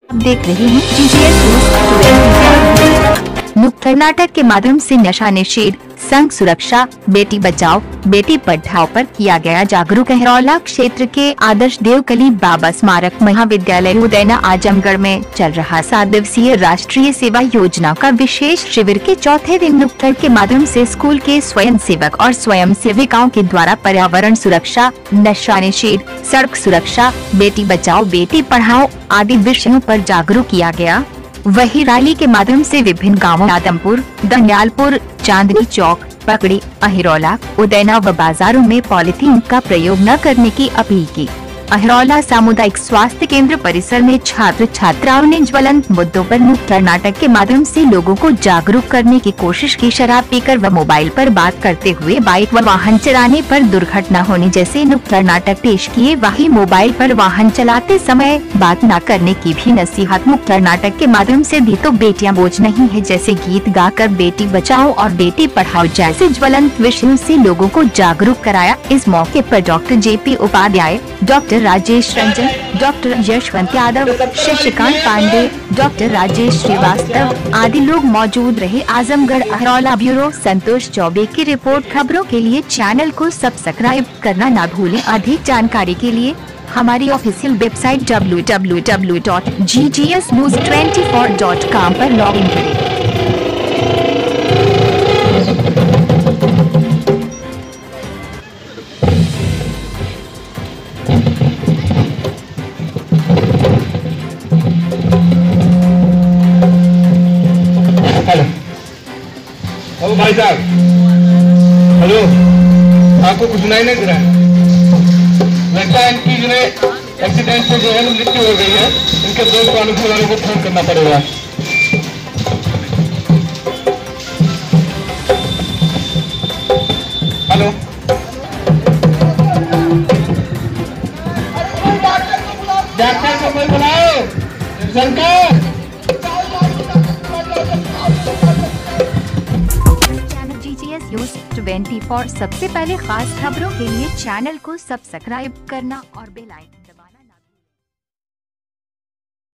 देख रहे हैं GGS न्यूज़। नुक्कड़ नाटक के माध्यम से नशा निषेध, संघ सुरक्षा, बेटी बचाओ बेटी पढ़ाओ पर किया गया जागरूक। अहिरौला क्षेत्र के आदर्श देवकली बाबा स्मारक महाविद्यालय उदयना आजमगढ़ में चल रहा 7 दिवसीय राष्ट्रीय सेवा योजना का विशेष शिविर के चौथे दिन नुक्कड़ के माध्यम से स्कूल के स्वयं सेवक और स्वयं सेविकाओं के द्वारा पर्यावरण सुरक्षा, नशा निषेध, सड़क सुरक्षा, बेटी बचाओ बेटी पढ़ाओ आदि विषयों पर जागरूक किया गया। वही रैली के माध्यम से विभिन्न गांवों आदमपुर, दनियालपुर, चांदनी चौक, पकड़ी, अहिरौला, उदयना व बाजारों में पॉलीथीन का प्रयोग न करने की अपील की। अहिरौला सामुदायिक स्वास्थ्य केंद्र परिसर में छात्र छात्राओं ने ज्वलंत मुद्दों पर नुक्कड़ नाटक के माध्यम से लोगों को जागरूक करने की कोशिश की। शराब पीकर व मोबाइल पर बात करते हुए बाइक व वाहन चलाने पर दुर्घटना होने जैसे नुक्कड़ नाटक पेश किए। वहीं मोबाइल पर वाहन चलाते समय बात न करने की भी नसीहत नुक्कड़ नाटक के माध्यम से दी। तो बेटियां बोझ नहीं है जैसे गीत गाकर बेटी बचाओ और बेटी पढ़ाओ जैसे ज्वलंत विषयों से लोगों को जागरूक कराया। इस मौके पर doctor JP Upadhyay, doctor Rajesh Ranjan, doctor Yashwant Yadav, Shashikant Pandey, doctor Rajesh Srivastava आदि लोग मौजूद रहे। आजमगढ़ अहिरौला ब्यूरो संतोष चौबे की रिपोर्ट। खबरों के लिए चैनल को सब्सक्राइब करना न भूलें। अधिक जानकारी के लिए हमारी ऑफिशियल वेबसाइट www.ggsnews24.com पर लॉग इन करें। हेलो भाई साहब, हेलो, आपको कुछ सुनाई नहीं दे रहा है? लगता है इनकी जो है एक्सीडेंट से जो है मृत्यु हो गई है। इनके दोस्त वालों को फोन करना पड़ेगा। हेलो, डॉक्टर को कोई बुलाओ, सरकार। GGS न्यूज़ 24 सबसे पहले खास खबरों के लिए चैनल को सब्सक्राइब करना और बेल आइकन